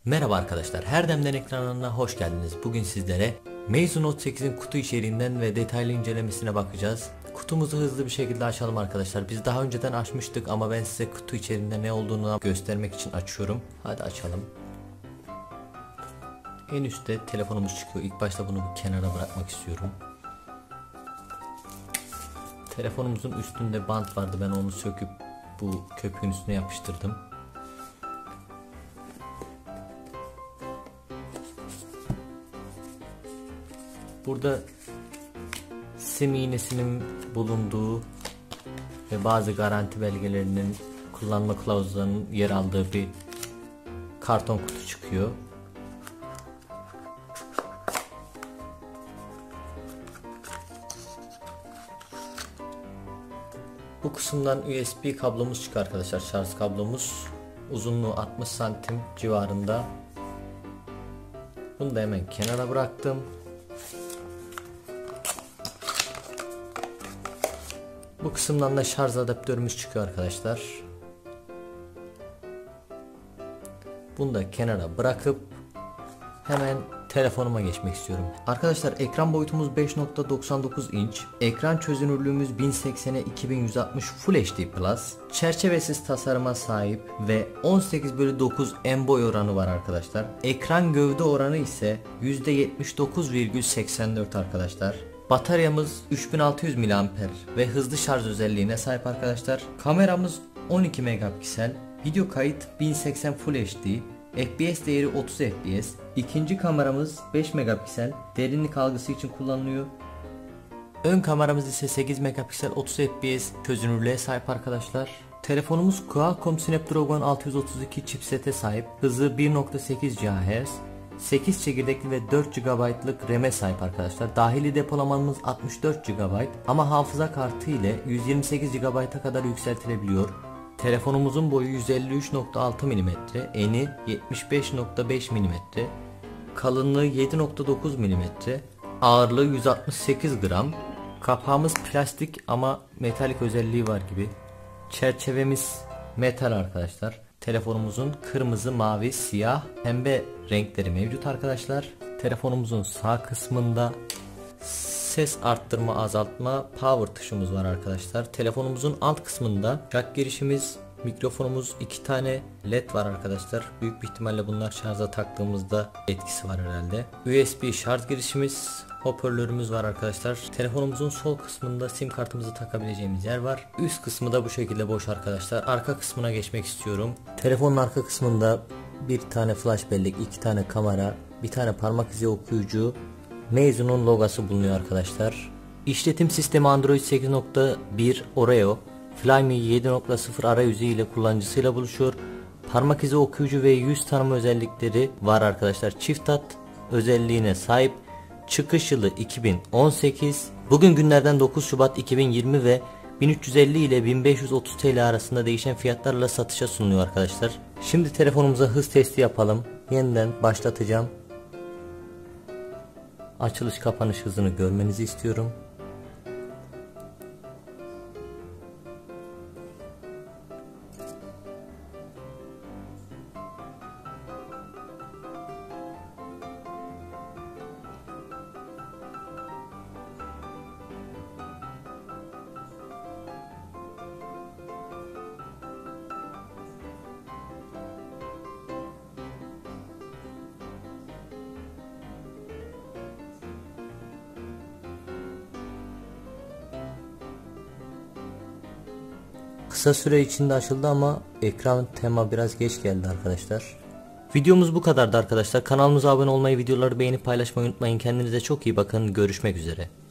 Merhaba arkadaşlar, her demden ekranına hoş geldiniz. Bugün sizlere Meizu Note 8'in kutu içeriğinden ve detaylı incelemesine bakacağız. Kutumuzu hızlı bir şekilde açalım arkadaşlar. Biz daha önceden açmıştık ama ben size kutu içeriğinde ne olduğunu göstermek için açıyorum. Hadi açalım. En üstte telefonumuz çıkıyor. İlk başta bunu bir kenara bırakmak istiyorum. Telefonumuzun üstünde bant vardı. Ben onu söküp bu köpüğün üstüne yapıştırdım. Burada sim iğnesinin bulunduğu ve bazı garanti belgelerinin, kullanma kılavuzlarının yer aldığı bir karton kutu çıkıyor. Bu kısımdan USB kablomuz çıkıyor arkadaşlar, şarj kablomuz. Uzunluğu 60 santim civarında. Bunu da hemen kenara bıraktım. Bu kısımdan da şarj adaptörümüz çıkıyor arkadaşlar. Bunu da kenara bırakıp hemen telefonuma geçmek istiyorum. Arkadaşlar ekran boyutumuz 5.99 inç. Ekran çözünürlüğümüz 1080'e 2160 Full HD Plus. Çerçevesiz tasarıma sahip ve 18/9 en boy oranı var arkadaşlar. Ekran gövde oranı ise %79,84 arkadaşlar. Bataryamız 3600 mAh ve hızlı şarj özelliğine sahip arkadaşlar. Kameramız 12 megapiksel. Video kayıt 1080 Full HD. FPS değeri 30 FPS. İkinci kameramız 5 megapiksel. Derinlik algısı için kullanılıyor. Ön kameramız ise 8 megapiksel 30 FPS çözünürlüğe sahip arkadaşlar. Telefonumuz Qualcomm Snapdragon 632 chipsete sahip. Hızı 1.8 GHz. 8 çekirdekli ve 4 GB'lık RAM'e sahip arkadaşlar. Dahili depolamanımız 64 GB ama hafıza kartı ile 128 GB'a kadar yükseltilebiliyor. Telefonumuzun boyu 153.6 mm, eni 75.5 mm, kalınlığı 7.9 mm, ağırlığı 168 gram. Kapağımız plastik ama metalik özelliği var gibi. Çerçevemiz metal arkadaşlar. Telefonumuzun kırmızı, mavi, siyah, pembe renkleri mevcut arkadaşlar. Telefonumuzun sağ kısmında ses arttırma, azaltma, power tuşumuz var arkadaşlar. Telefonumuzun alt kısmında jack girişimiz, mikrofonumuz, 2 tane led var arkadaşlar. Büyük bir ihtimalle bunlar şarja taktığımızda etkisi var herhalde. USB şarj girişimiz, hoparlörümüz var arkadaşlar. Telefonumuzun sol kısmında sim kartımızı takabileceğimiz yer var. Üst kısmı da bu şekilde boş arkadaşlar. Arka kısmına geçmek istiyorum. Telefonun arka kısmında bir tane flash bellek, 2 tane kamera, bir tane parmak izi okuyucu, Meizu'nun logosu bulunuyor arkadaşlar. İşletim sistemi Android 8.1 Oreo, Flyme 7.0 arayüzü ile kullanıcısıyla buluşuyor. Parmak izi okuyucu ve yüz tanıma özellikleri var arkadaşlar. Çift tat özelliğine sahip. Çıkış yılı 2018. Bugün günlerden 9 Şubat 2020 ve 1350 ile 1530 TL arasında değişen fiyatlarla satışa sunuluyor arkadaşlar. Şimdi telefonumuza hız testi yapalım. Yeniden başlatacağım. Açılış kapanış hızını görmenizi istiyorum. Kısa süre içinde açıldı ama ekran tema biraz geç geldi arkadaşlar. Videomuz bu kadardı arkadaşlar. Kanalımıza abone olmayı, videoları beğenip paylaşmayı unutmayın. Kendinize çok iyi bakın. Görüşmek üzere.